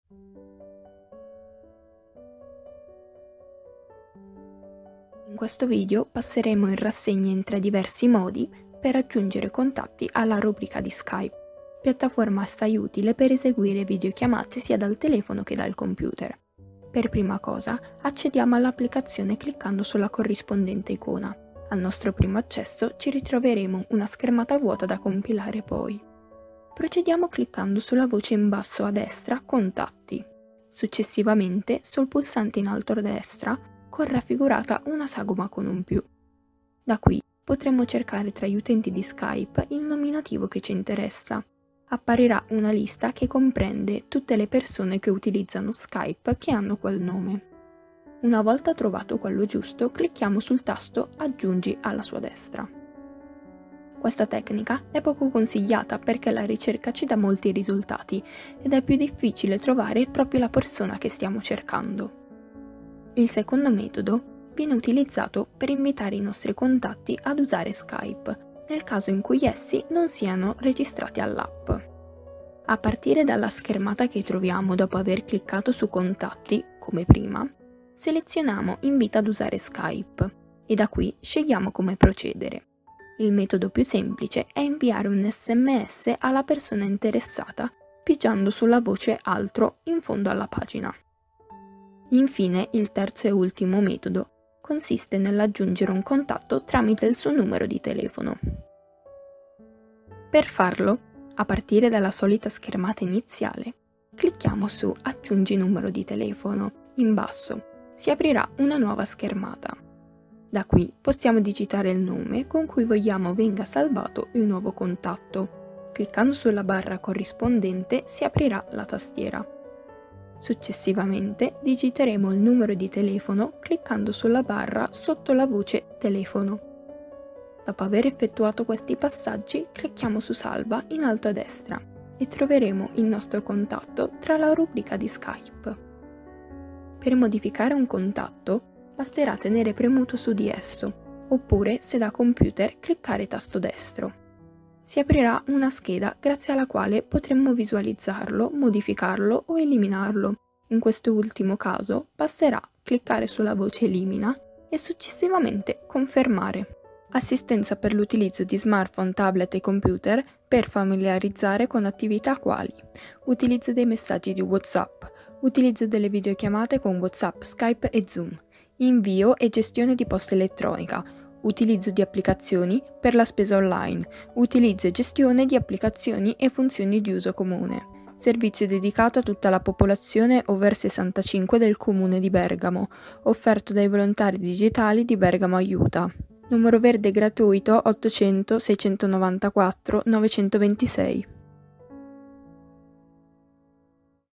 In questo video passeremo in rassegna in 3 diversi modi per aggiungere contatti alla rubrica di Skype, piattaforma assai utile per eseguire videochiamate sia dal telefono che dal computer. Per prima cosa accediamo all'applicazione cliccando sulla corrispondente icona. Al nostro primo accesso ci ritroveremo una schermata vuota da compilare poi. Procediamo cliccando sulla voce in basso a destra Contatti. Successivamente sul pulsante in alto a destra con raffigurata una sagoma con un più. Da qui potremo cercare tra gli utenti di Skype il nominativo che ci interessa. Apparirà una lista che comprende tutte le persone che utilizzano Skype che hanno quel nome. Una volta trovato quello giusto, clicchiamo sul tasto Aggiungi alla sua destra. Questa tecnica è poco consigliata perché la ricerca ci dà molti risultati ed è più difficile trovare proprio la persona che stiamo cercando. Il secondo metodo viene utilizzato per invitare i nostri contatti ad usare Skype, nel caso in cui essi non siano registrati all'app. A partire dalla schermata che troviamo dopo aver cliccato su Contatti, come prima, selezioniamo Invita ad usare Skype e da qui scegliamo come procedere. Il metodo più semplice è inviare un SMS alla persona interessata pigiando sulla voce Altro in fondo alla pagina. Infine, il terzo e ultimo metodo consiste nell'aggiungere un contatto tramite il suo numero di telefono. Per farlo, a partire dalla solita schermata iniziale, clicchiamo su Aggiungi numero di telefono in basso. Si aprirà una nuova schermata. Da qui possiamo digitare il nome con cui vogliamo venga salvato il nuovo contatto. Cliccando sulla barra corrispondente si aprirà la tastiera. Successivamente digiteremo il numero di telefono cliccando sulla barra sotto la voce Telefono. Dopo aver effettuato questi passaggi, clicchiamo su Salva in alto a destra e troveremo il nostro contatto tra la rubrica di Skype. Per modificare un contatto, basterà tenere premuto su di esso, oppure, se da computer, cliccare tasto destro. Si aprirà una scheda grazie alla quale potremmo visualizzarlo, modificarlo o eliminarlo. In questo ultimo caso basterà cliccare sulla voce Elimina e successivamente confermare. Assistenza per l'utilizzo di smartphone, tablet e computer per familiarizzare con attività quali utilizzo dei messaggi di WhatsApp, utilizzo delle videochiamate con WhatsApp, Skype e Zoom, invio e gestione di posta elettronica, utilizzo di applicazioni per la spesa online, utilizzo e gestione di applicazioni e funzioni di uso comune. Servizio dedicato a tutta la popolazione over 65 del comune di Bergamo, offerto dai volontari digitali di Bergamo Aiuta. Numero verde gratuito 800 694 926.